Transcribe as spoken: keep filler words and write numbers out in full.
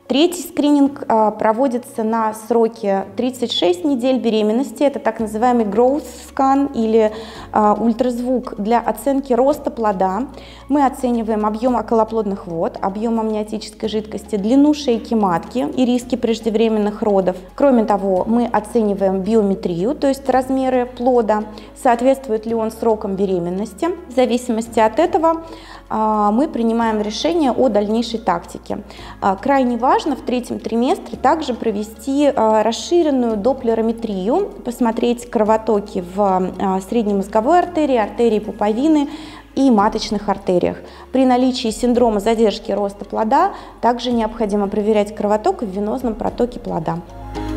Третий скрининг а, проводится на сроке тридцать шесть недель беременности. Это так называемый growth scan или а, ультразвук для оценки роста плода. Мы оцениваем объем околоплодных вод, объем амниотической жидкости, длину шейки матки и риски преждевременных родов. Кроме того, мы оцениваем биометрию, то есть размеры плода, соответствует ли он срокам беременности. В зависимости от этого а, мы принимаем решение о дальнейшей тактике. А, крайне важно в третьем триместре также провести а, расширенную доплерометрию, посмотреть кровотоки в а, среднемозговой артерии, артерии пуповины и маточных артериях. При наличии синдрома задержки роста плода также необходимо проверять кровоток в венозном протоке плода.